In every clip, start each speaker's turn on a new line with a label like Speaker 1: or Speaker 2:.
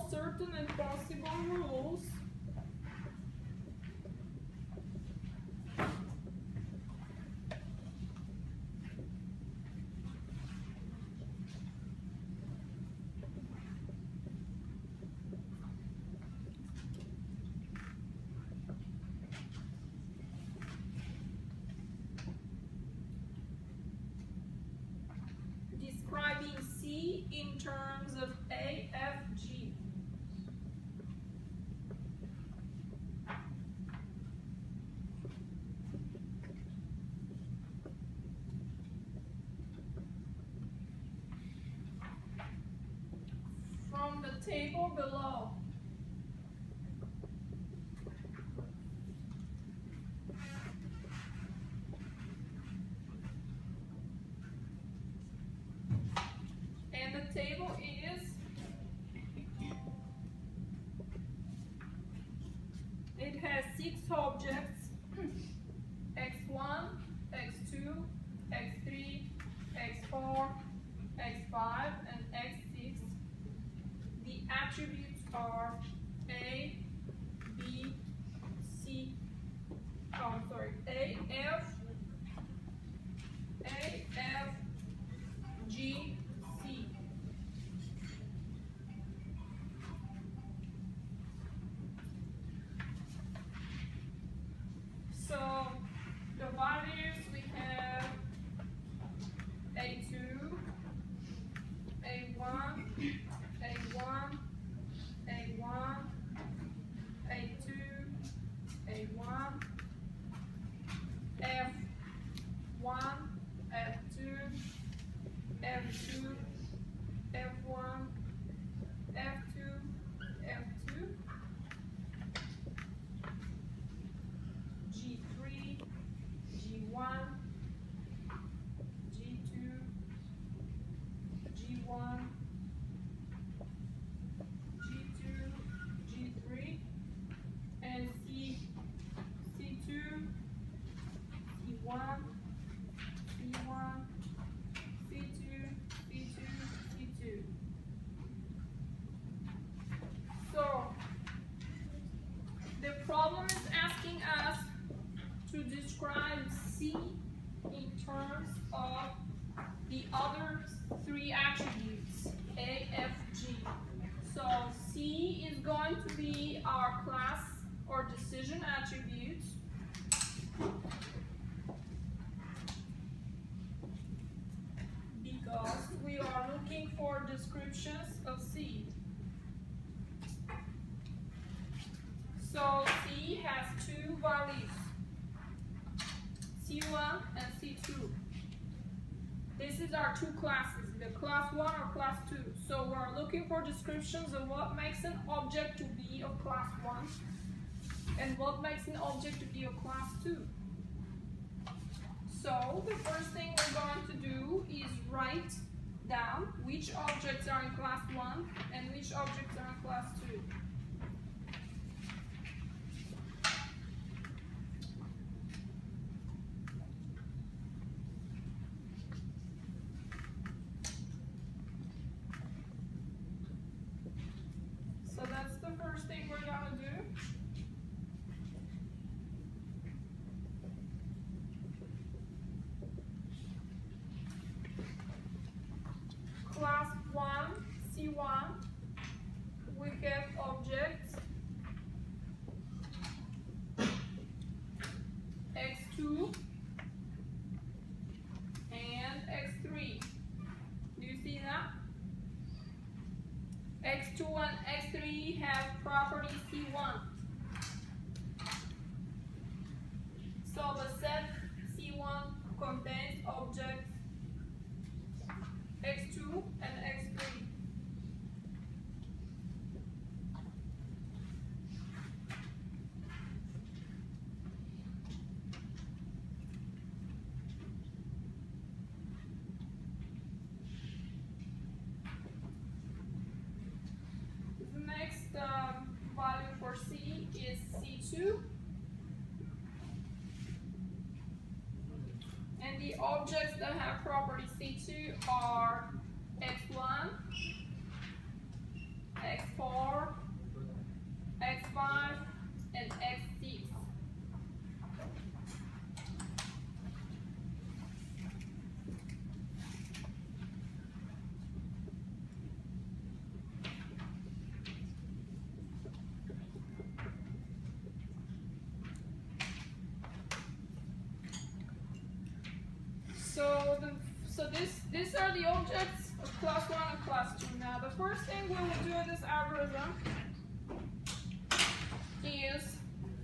Speaker 1: follow certain and possible rules. Describing C in terms of A, F, G. From the table below. And the table is it has 6 objects: x1, x2, x3, x4, x5, and x6. The attributes are A, B, C, A, F, G, C. So the values we have A2, A1, A1, A1, A2, A1, F1, F2, F2, F1, F2, F2, G3, G1, G2, G1, G2, G3, and C2, C1, C1, C2, C2, C2. So the problem is asking us to describe C in terms of the other 3 attributes, A, F, G. So C is going to be our class or decision attribute. Because we are looking for descriptions of C. So C has 2 values, C1 and C2. This is our 2 classes, the class 1 or class 2. So we're looking for descriptions of what makes an object to be of class 1 and what makes an object to be of class 2. So the first thing we're going to do is write down which objects are in class 1 and which objects are in class 2. So that's the first thing we're going to do. Class 1, C1, we get objects x2 and x3. Do you see that? x2 and x3 have property C1. So the set C1 contains objects x2 and x3. The next value for C is C2. And the objects that have property C2 are x1, x4, these are the objects of class 1 and class 2. Now, the first thing we will do in this algorithm is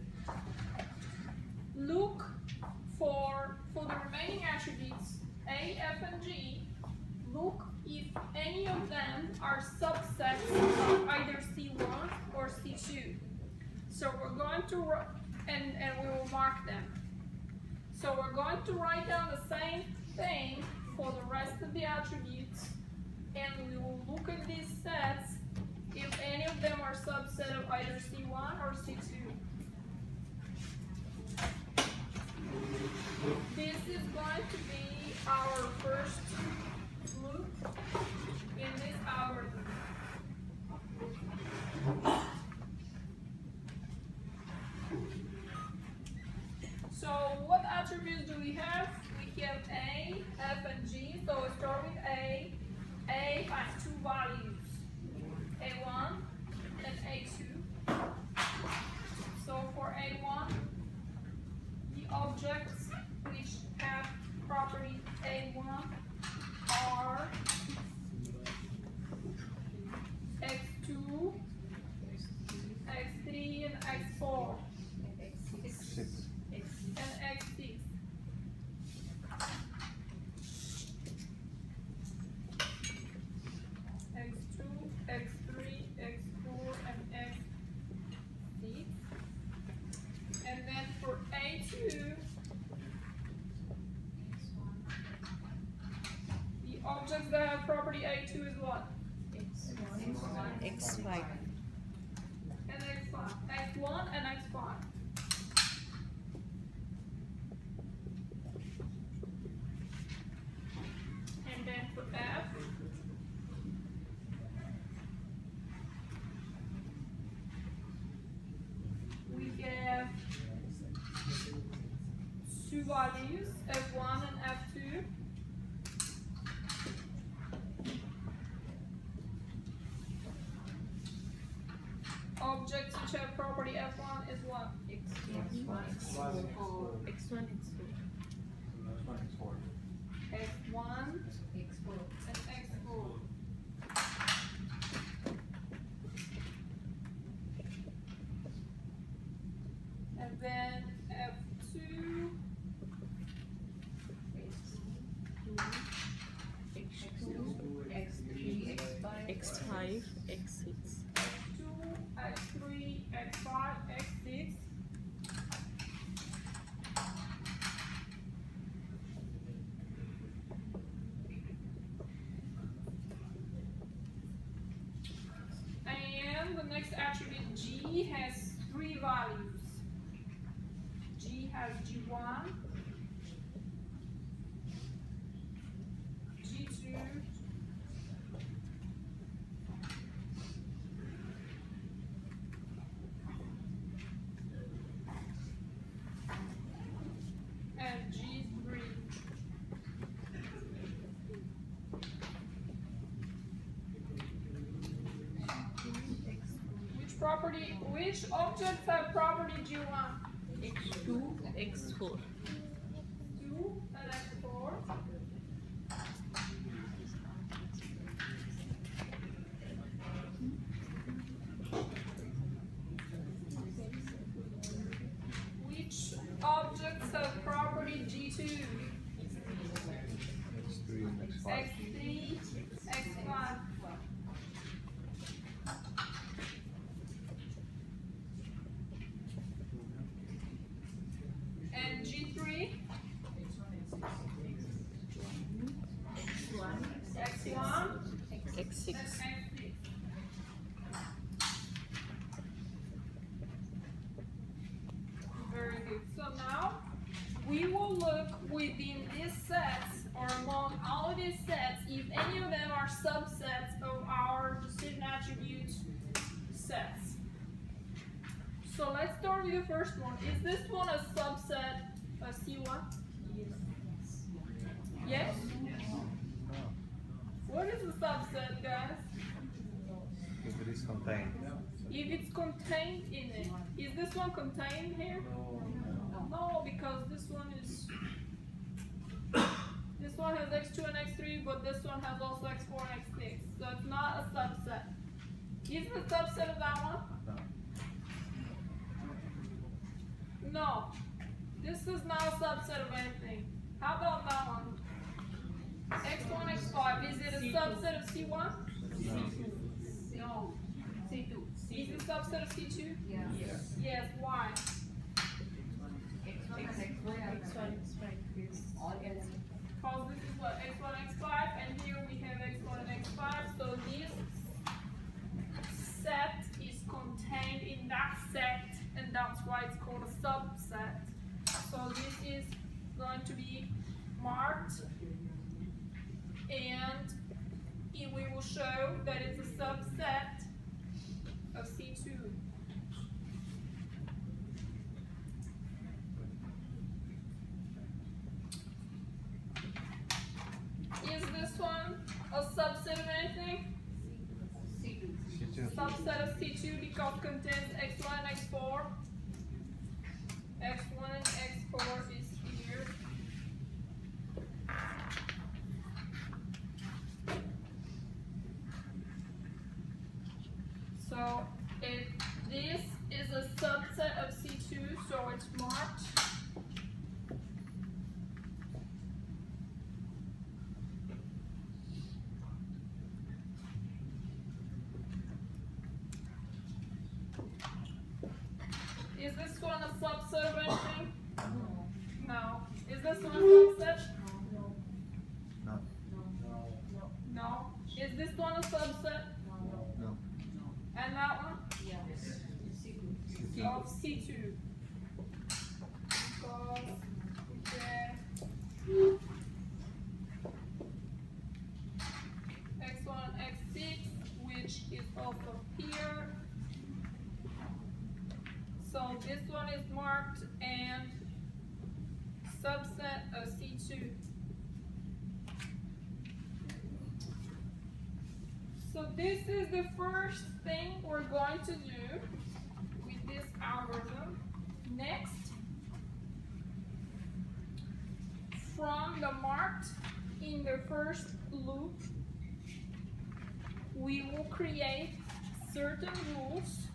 Speaker 1: look for the remaining attributes A, F, and G. Look if any of them are subsets of either C1 or C2. So we're going to and we will mark them. So we're going to write down the same thing for the rest of the attributes, and we will look at these sets if any of them are subset of either C1 or C2. This is going to be our first loop in this algorithm. So what attributes do we have? We have A, F, and G. So we start with A. A has two values, A1 and A2. So for A1, the objects which have property A1 are X2, X3, and X4, and X6. X2, X3, X4, and X6. And then for A2, the objects that have property A2 is what?
Speaker 2: X5.
Speaker 1: And X5. X1 and X5. And then for F, we have two values, F1 and F2. Objects which have property F1 is what?
Speaker 2: X1, X4. X1, X4.
Speaker 1: X1
Speaker 2: X4.
Speaker 1: and X4. And then F2,
Speaker 2: X3, X5, X6.
Speaker 1: X2, X3, X5, X6. And the next attribute G has three values. G has G1, G2, and G3. Which objects have property G1?
Speaker 2: X2, X4.
Speaker 1: 2 and X4. Which objects have property G2? X3, X5. And G3? X1,
Speaker 2: X6.
Speaker 1: and X6. Very good. So now we will look within these sets, or among all of these sets, if any of them are subsets of our decision attribute sets. So let's start with the first one. Is this one a subset of C1? Yes? What is a subset, guys?
Speaker 3: If it is contained.
Speaker 1: If it's contained in it. Is this one contained here? No, because this one one has x2 and x3, but this one has also x4 and x6. So it's not a subset. Is it a subset of that one?
Speaker 3: No.
Speaker 1: No. This is not a subset of anything. How about that one? x1, x5. Is it a subset of C1?
Speaker 4: No. C2.
Speaker 1: Is it a subset of C2?
Speaker 4: Yeah.
Speaker 1: Yes. Why?
Speaker 4: X1 and X4
Speaker 2: X1, X5 is
Speaker 4: all else.
Speaker 1: Because this is what x1, x5, and here we have x1 and x5. So this set is contained in that set, and that's why it's called a subset. So this is going to be marked, and we will show that it's a subset of C2. Is this one a subset of anything?
Speaker 4: C2.
Speaker 3: C2.
Speaker 1: Subset of C2 because it contains x1 and x4. x1 and x4 is here. So if this is a subset of C2, so it's marked. Is this one a subset of anything? No. Is this one a subset?
Speaker 3: No.
Speaker 1: No. Is this one a subset?
Speaker 3: No.
Speaker 1: And that one?
Speaker 4: Yes. C2.
Speaker 1: Of C2. Because x1 and x6, which is also here. So this one is marked and subset of C2. So this is the first thing we're going to do with this algorithm. Next, from the marked in the first loop, we will create certain rules